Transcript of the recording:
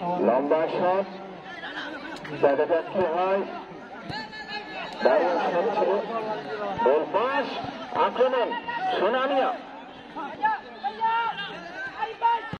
লম্বা শট দেখা যাক কি হয়। দারুণ শট ছিল। গোল পাস, আক্রমণ সোনালিয়া।